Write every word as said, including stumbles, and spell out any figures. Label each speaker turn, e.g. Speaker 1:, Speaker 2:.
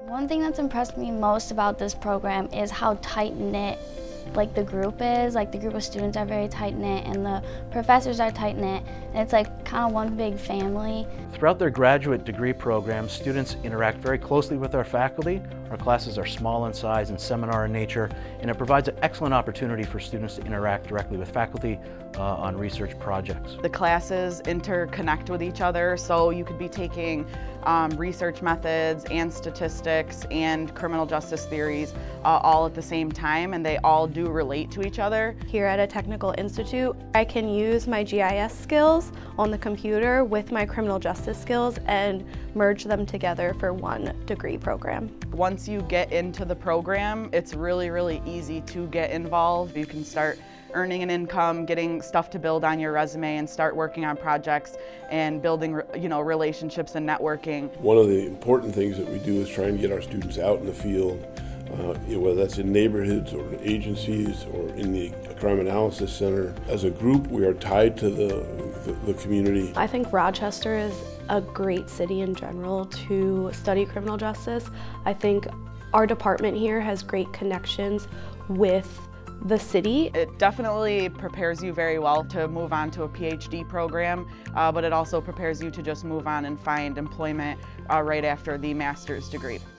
Speaker 1: One thing that's impressed me most about this program is how tight-knit like the group is. Like the group of students are very tight-knit and the professors are tight-knit, and it's like kind of one big family.
Speaker 2: Throughout their graduate degree programs, students interact very closely with our faculty. Our classes are small in size and seminar in nature, and it provides an excellent opportunity for students to interact directly with faculty uh, on research projects.
Speaker 3: The classes interconnect with each other, so you could be taking um, research methods and statistics and criminal justice theories uh, all at the same time, and they all do relate to each other.
Speaker 4: Here at a technical institute, I can use my G I S skills on the computer with my criminal justice skills and merge them together for one degree program.
Speaker 3: Once you get into the program, it's really, really easy to get involved. You can start earning an income, getting stuff to build on your resume, and start working on projects and building, you know, relationships and networking.
Speaker 5: One of the important things that we do is try and get our students out in the field, uh, you know, whether that's in neighborhoods or in agencies or in the Crime Analysis Center. As a group, we are tied to the, the, the community.
Speaker 4: I think Rochester is a great city in general to study criminal justice. I think our department here has great connections with the city.
Speaker 3: It definitely prepares you very well to move on to a P H D program, uh, but it also prepares you to just move on and find employment uh, right after the master's degree.